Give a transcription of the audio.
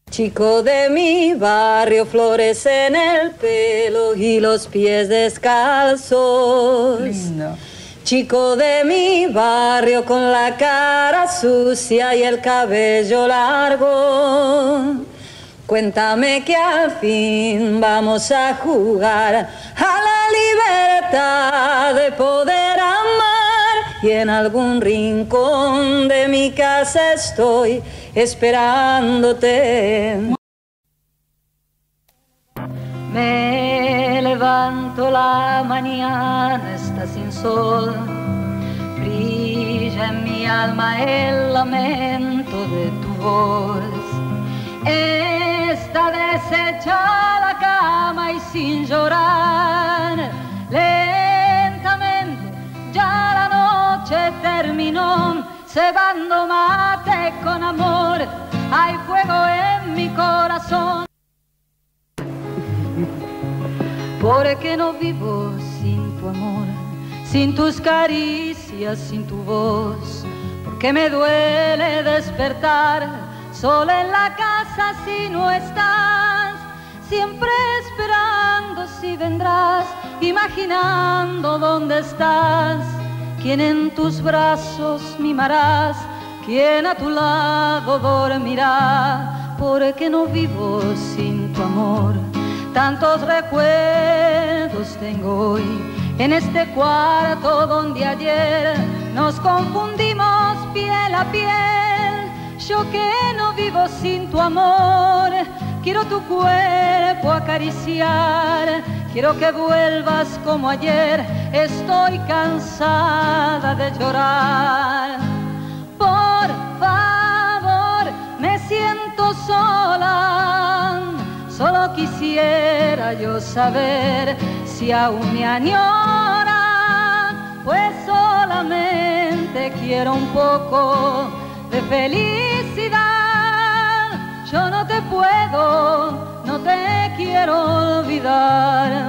Chico de mi barrio, flores en el pelo y los pies descalzos. Lindo. Chico de mi barrio con la cara sucia y el cabello largo. Cuéntame que al fin vamos a jugar a la libertad de poder amar. Y en algún rincón de mi casa estoy esperándote. Me levanto la mañana, está sin sol. Brilla en mi alma el lamento de tu voz. Está deshecha la cama y sin llorar, lentamente ya la noche terminó, cebando mate con amor, hay fuego en mi corazón. Porque no vivo sin tu amor, sin tus caricias, sin tu voz, porque me duele despertar sola en la casa si no estás, siempre esperando si vendrás, imaginando dónde estás, quién en tus brazos mimarás, quién a tu lado dormirá, porque no vivo sin tu amor. Tantos recuerdos tengo hoy en este cuarto donde ayer nos confundimos piel a piel. Yo que no vivo sin tu amor, quiero tu cuerpo acariciar, quiero que vuelvas como ayer, estoy cansada de llorar. Por favor, me siento sola, solo quisiera yo saber si aún me añora, pues solamente quiero un poco de felicidad. Yo no te puedo, no te quiero olvidar.